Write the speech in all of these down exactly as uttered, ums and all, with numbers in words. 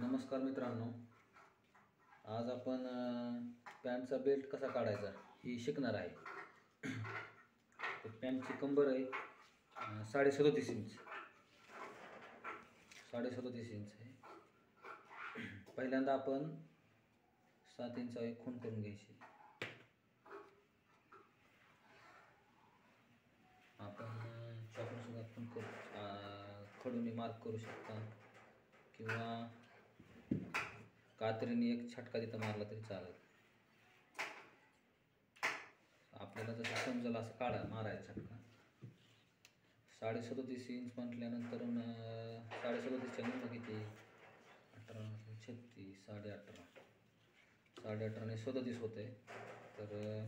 नमस्कार मित्रांनो, आज आपण पॅन्टचा बेल्ट कसा काढायचा ही शिकणार आहे. तर पॅन्टची कंबर आहे साडे सदोतीस इंच साडे सदोतीस इंच आहे. पहिल्यांदा आपण सात इंचा एक खूण करून घ्यायची. आपण चॉकने सुद्धा खूण करू, खडूने मार्क करू शकता किंवा कात्रीने एक छटका तिथं मारला तरी चालेल. आपल्याला जसं समजेल असं काढा मारायचा छटका. साडे सदोतीस इंच म्हटल्यानंतर साडे सदोतीसच्या निम्म किती, अठरा छत्तीस साडे अठरा साडे अठराने सदोतीस होते. तर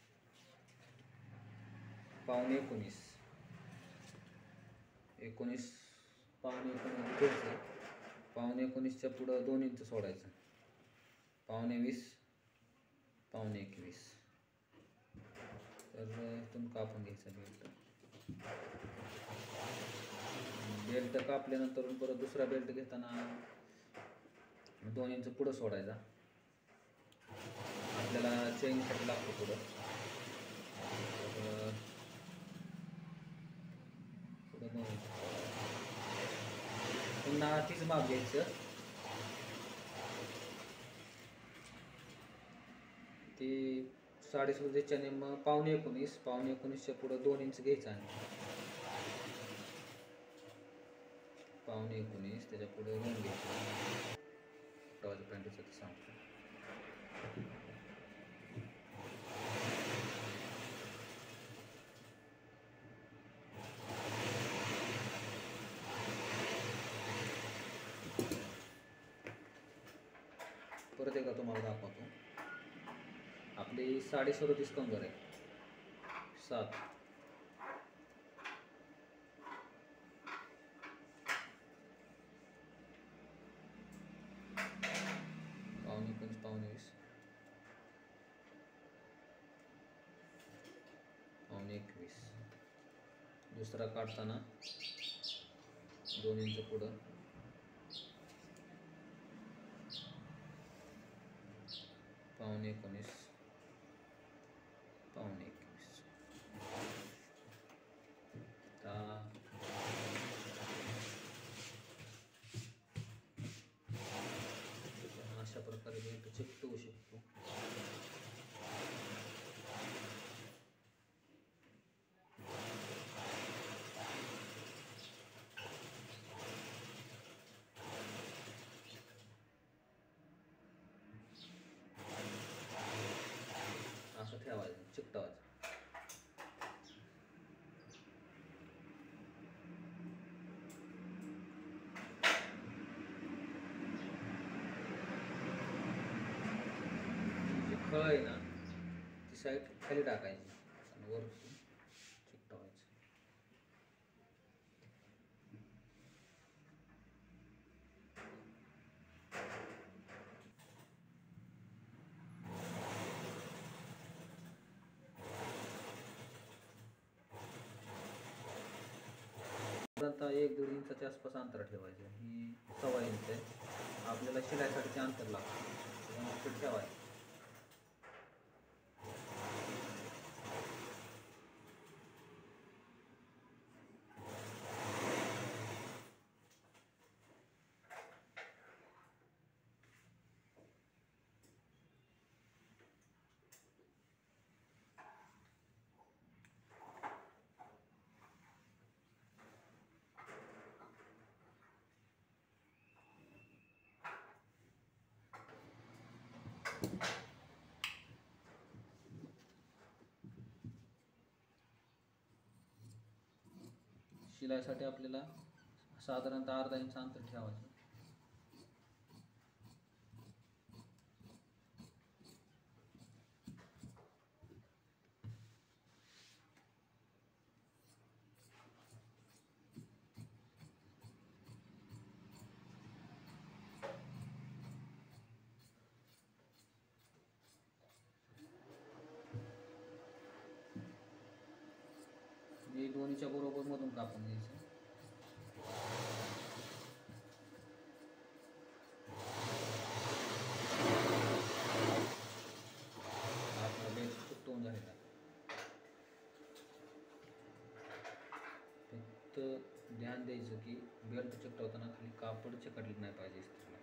पावणे एकोणीस एकोणीस पावणे एकोणीस घ्यायचं. पावणे एकोणीसच्या पुढं दोन इंच सोडायचं. पावणे वीस पावणे एकवीस तर इथून कापून घ्यायचा बेल्ट. बेल्ट कापल्यानंतर परत दुसरा बेल्ट घेताना दोन इंच पुढं सोडायचा. आपल्याला चेनसाठी लागतो पुढं. तर पुढं दोन इंच पुन्हा तीच माप घ्यायचं. ती साडे सदोतीसच्या निम्म पावणे एकोणीस पावणे एकोणीसच्या पुढं दोन इंच घ्यायचं आणि पावणे एकोणीस त्याच्या पुढे दोन घ्यायचं. टॉवेल पॅन्टीचं ते सांगतो. परत एकदा तुम्हाला दाखवतो. आपली साडे सदोतीस कंबर आहे. सात पावणे एकोणीस पावणे वीस पावणे एकवीस. दुसरा काढताना दोन इंच पुढं पावणे एकोणीस पावणे एकवीस. अशा प्रकारे बेल्ट चिकटवू शकतो. असं ठेवायचं, चिकटवायचं. जी खळ आहे ना ती साईड खाली टाकायची आणि वर चिकटवायचं. साधारणतः एक दीड इंचाच्या आसपास अंतर ठेवायचं. ही सव्वा इंच आहे. आपल्याला शिलाईसाठीचे अंतर लागतं ठेवायचं. शिलाईसाठी आपल्याला साधारणतः अर्धा इंच अंतर ठेवायचं. हे दोन्हीच्या बरोबर मधून कापून घ्यायचं. फक्त ध्यान द्यायचं की बेल्ट चिकटवताना खाली कापड चिकटलं नाही पाहिजे इस्त्रीला.